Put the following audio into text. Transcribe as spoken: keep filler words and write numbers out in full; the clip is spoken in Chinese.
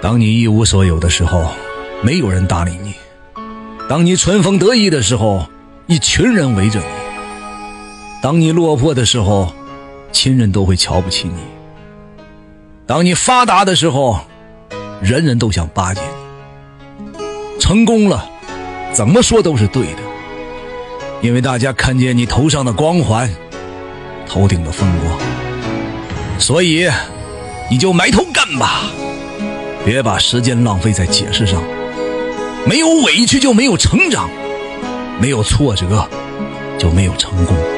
当你一无所有的时候，没有人搭理你；当你春风得意的时候，一群人围着你；当你落魄的时候，亲人都会瞧不起你；当你发达的时候，人人都想巴结你。成功了，怎么说都是对的，因为大家看见你头上的光环，头顶的风光，所以你就埋头干吧，别把时间浪费在解释上。没有委屈就没有成长，没有挫折就没有成功。